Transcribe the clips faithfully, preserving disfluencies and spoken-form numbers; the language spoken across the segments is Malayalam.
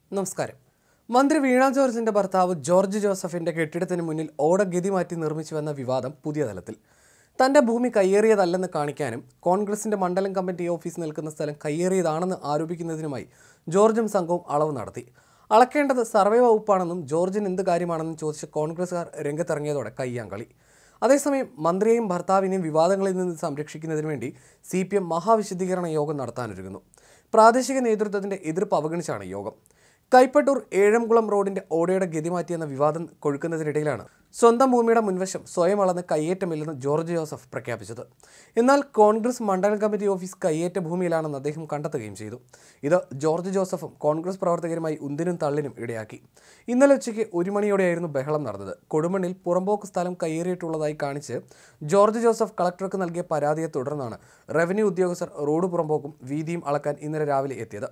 നമസ്കാരം. മന്ത്രി വീണ ജോർജിന്റെ ഭർത്താവ് ജോർജ് ജോസഫിന്റെ കെട്ടിടത്തിന് മുന്നിൽ ഓട ഗതി മാറ്റി നിർമ്മിച്ചുവെന്ന വിവാദം പുതിയ തലത്തിൽ. തന്റെ ഭൂമി കയ്യേറിയതല്ലെന്ന് കാണിക്കാനും കോൺഗ്രസിന്റെ മണ്ഡലം കമ്മിറ്റി ഓഫീസ് നിൽക്കുന്ന സ്ഥലം കയ്യേറിയതാണെന്ന് ആരോപിക്കുന്നതിനുമായി ജോർജും സംഘവും അളവ് നടത്തി. അളക്കേണ്ടത് സർവേ വകുപ്പാണെന്നും ജോർജിന് എന്ത് കാര്യമാണെന്നും ചോദിച്ച് കോൺഗ്രസുകാർ രംഗത്തിറങ്ങിയതോടെ കയ്യാങ്കളി. അതേസമയം മന്ത്രിയെയും ഭർത്താവിനെയും വിവാദങ്ങളിൽ നിന്ന് സംരക്ഷിക്കുന്നതിന് വേണ്ടി സി പി എം മഹാവിശദീകരണ യോഗം നടത്താനൊരുങ്ങുന്നു. പ്രാദേശിക നേതൃത്വത്തിന്റെ എതിർപ്പ് അവഗണിച്ചാണ് യോഗം. കൈപ്പട്ടൂർ ഏഴംകുളം റോഡിന്റെ ഓടയുടെ ഗതി മാറ്റിയെന്ന വിവാദം കൊഴുക്കുന്നതിനിടയിലാണ് സ്വന്തം ഭൂമിയുടെ മുൻവശം സ്വയം അളന്ന് കയ്യേറ്റമില്ലെന്ന് ജോർജ് ജോസഫ് പ്രഖ്യാപിച്ചത്. എന്നാൽ കോൺഗ്രസ് മണ്ഡലം കമ്മിറ്റി ഓഫീസ് കയ്യേറ്റ ഭൂമിയിലാണെന്ന് അദ്ദേഹം കണ്ടെത്തുകയും ചെയ്തു. ഇത് ജോർജ് ജോസഫും കോൺഗ്രസ് പ്രവർത്തകരുമായി ഉന്തിനും തള്ളിനും ഇടയാക്കി. ഇന്നലെ ഉച്ചയ്ക്ക് ഒരു മണിയോടെയായിരുന്നു ബഹളം നടന്നത്. കൊടുമണ്ണിൽ പുറമ്പോക്ക് സ്ഥലം കയ്യേറിയിട്ടുള്ളതായി കാണിച്ച് ജോർജ് ജോസഫ് കളക്ടർക്ക് നൽകിയ പരാതിയെ തുടർന്നാണ് റവന്യൂ ഉദ്യോഗസ്ഥർ റോഡ് പുറമ്പോക്കും വീതിയും അളക്കാൻ ഇന്നലെ രാവിലെ എത്തിയത്.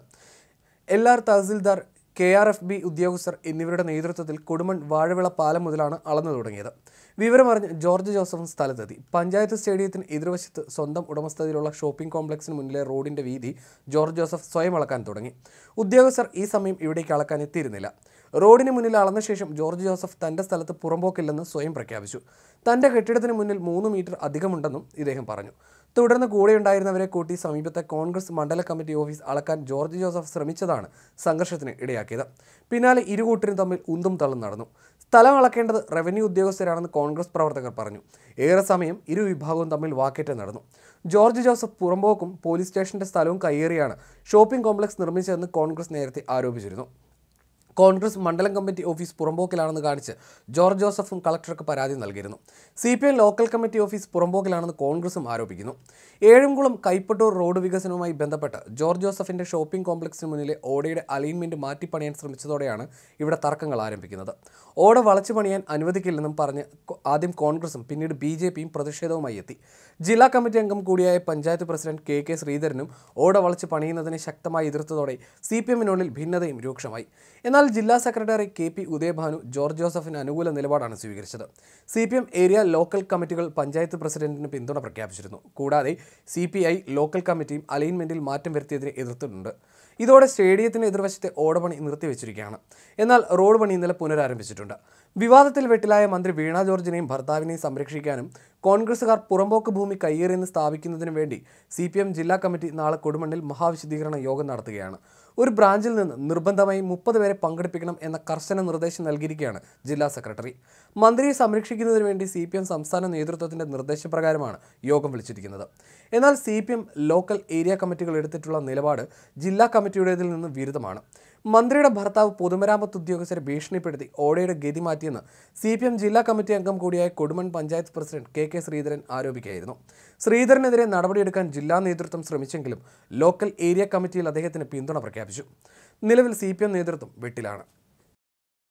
L R tahsildar, K R F B ഉദ്യോഗസ്ഥർ എന്നിവരുടെ നേതൃത്വത്തിൽ കൊടുമൺ വാഴവിള പാലം മുതലാണ് അളന്നു തുടങ്ങിയത്. വിവരമറിഞ്ഞ് ജോർജ് ജോസഫും സ്ഥലത്തെത്തി. പഞ്ചായത്ത് സ്റ്റേഡിയത്തിന് എതിർവശത്ത് സ്വന്തം ഉടമസ്ഥതയിലുള്ള ഷോപ്പിംഗ് കോംപ്ലക്സിന് മുന്നിലെ റോഡിന്റെ വീതി ജോർജ് ജോസഫ് സ്വയം അളക്കാൻ തുടങ്ങി. ഉദ്യോഗസ്ഥർ ഈ സമയം ഇവിടേക്ക് അളക്കാൻ എത്തിയിരുന്നില്ല. റോഡിന് മുന്നിൽ അളന്ന ശേഷം ജോർജ് ജോസഫ് തന്റെ സ്ഥലത്ത് പുറമ്പോക്കില്ലെന്ന് സ്വയം പ്രഖ്യാപിച്ചു. തന്റെ കെട്ടിടത്തിന് മുന്നിൽ മൂന്ന് മീറ്റർ അധികമുണ്ടെന്നും ഇദ്ദേഹം പറഞ്ഞു. തുടർന്ന് കൂടെയുണ്ടായിരുന്നവരെ കൂട്ടി സമീപത്തെ കോൺഗ്രസ് മണ്ഡല കമ്മിറ്റി ഓഫീസ് അളക്കാൻ ജോർജ് ജോസഫ് ശ്രമിച്ചതാണ് സംഘർഷത്തിന് ഇടയാക്കിയത്. പിന്നാലെ ഇരുകൂട്ടരും തമ്മിൽ ഉന്തും തള്ളും നടന്നു. സ്ഥലം അളക്കേണ്ടത് റവന്യൂ ഉദ്യോഗസ്ഥരാണെന്ന് കോൺഗ്രസ് പ്രവർത്തകർ പറഞ്ഞു. ഏറെ സമയം ഇരു വിഭാഗവും തമ്മിൽ വാക്കേറ്റം നടന്നു. ജോർജ് ജോസഫ് പുറമ്പോക്കും പോലീസ് സ്റ്റേഷന്റെ സ്ഥലവും കയ്യേറിയാണ് ഷോപ്പിംഗ് കോംപ്ലക്സ് നിർമ്മിച്ചതെന്ന് കോൺഗ്രസ് നേരത്തെ ആരോപിച്ചിരുന്നു. കോൺഗ്രസ് മണ്ഡലം കമ്മിറ്റി ഓഫീസ് പുറമ്പോക്കിലാണെന്ന് കാണിച്ച് ജോർജ് ജോസഫും കളക്ടർക്ക് പരാതി നൽകിയിരുന്നു. C P M local committee office പുറമ്പോക്കിലാണെന്ന് കോൺഗ്രസും ആരോപിക്കുന്നു. ഏഴംകുളം കൈപ്പട്ടൂർ റോഡ് വികസനവുമായി ബന്ധപ്പെട്ട് ജോർജ് ജോസഫിന്റെ ഷോപ്പിംഗ് കോംപ്ലക്സിന് മുന്നിലെ ഓടയുടെ അലൈൻമെന്റ് മാറ്റിപ്പണിയാൻ ശ്രമിച്ചതോടെയാണ് ഇവിടെ തർക്കങ്ങൾ ആരംഭിക്കുന്നത്. ഓട വളച്ചു പണിയാൻ അനുവദിക്കില്ലെന്നും പറഞ്ഞ് ആദ്യം കോൺഗ്രസും പിന്നീട് ബി ജെ പിയും പ്രതിഷേധവുമായി എത്തി. ജില്ലാ കമ്മിറ്റി അംഗം കൂടിയായ പഞ്ചായത്ത് പ്രസിഡന്റ് കെ കെ ശ്രീധരനും ഓട വളച്ച് പണിയുന്നതിനെ ശക്തമായി എതിർത്തതോടെ സി പി എമ്മിനുള്ളിൽ ഭിന്നതയും രൂക്ഷമായി. എന്നാൽ ജില്ലാ secretary K P Udayabhanu George ജോസഫിന് അനുകൂല നിലപാടാണ് സ്വീകരിച്ചത്. C P M area local കമ്മിറ്റികൾ പഞ്ചായത്ത് പ്രസിഡന്റിന് പിന്തുണ പ്രഖ്യാപിച്ചിരുന്നു. കൂടാതെ സി പി ഐ ലോക്കൽ കമ്മിറ്റിയും അലൈൻമെന്റിൽ മാറ്റം വരുത്തിയതിനെ എതിർത്തിട്ടുണ്ട്. ഇതോടെ സ്റ്റേഡിയത്തിന് എതിർവശത്തെ ഓടപണി നിർത്തിവെച്ചിരിക്കുകയാണ്. എന്നാൽ റോഡ് പണി ഇന്നലെ പുനരാരംഭിച്ചിട്ടുണ്ട്. വിവാദത്തിൽ വെട്ടിലായ മന്ത്രി വീണ ജോർജിനെയും ഭർത്താവിനെയും സംരക്ഷിക്കാനും കോൺഗ്രസുകാർ പുറമ്പോക്ക് ഭൂമി കയ്യേറിയെന്ന് സ്ഥാപിക്കുന്നതിനു വേണ്ടി സി പി എം ജില്ലാ കമ്മിറ്റി നാളെ കൊടുമണ്ണിൽ മഹാവിശദീകരണ യോഗം നടത്തുകയാണ്. ഒരു ബ്രാഞ്ചിൽ നിന്ന് നിർബന്ധമായി മുപ്പത് പേരെ പങ്കെടുപ്പിക്കണം എന്ന കർശന നിർദ്ദേശം നൽകിയിരിക്കുകയാണ് ജില്ലാ സെക്രട്ടറി. മന്ത്രിയെ സംരക്ഷിക്കുന്നതിന് വേണ്ടി സി പി എം സംസ്ഥാന നേതൃത്വത്തിന്റെ നിർദ്ദേശപ്രകാരമാണ് യോഗം വിളിച്ചിരിക്കുന്നത്. എന്നാൽ C P M local area കമ്മിറ്റികൾ എടുത്തിട്ടുള്ള നിലപാട് ജില്ലാ കമ്മിറ്റിയുടേതിൽ നിന്ന് വിരുദ്ധമാണ്. മന്ത്രിയുടെ ഭർത്താവ് പൊതുമരാമത്ത് ഉദ്യോഗസ്ഥരെ ഭീഷണിപ്പെടുത്തി ഓടയുടെ ഗതി മാറ്റിയെന്ന് സി പി എം ജില്ലാ കമ്മിറ്റി അംഗം കൂടിയായ Kodumon panchayat president K K Sreedharan ആരോപിക്കുകയായിരുന്നു. ശ്രീധരനെതിരെ നടപടിയെടുക്കാൻ ജില്ലാ നേതൃത്വം ശ്രമിച്ചെങ്കിലും ലോക്കൽ ഏരിയ കമ്മിറ്റിയിൽ അദ്ദേഹത്തിന് പിന്തുണ പ്രഖ്യാപിച്ചു. നിലവിൽ സി പി എം നേതൃത്വം വെട്ടിലാണ്.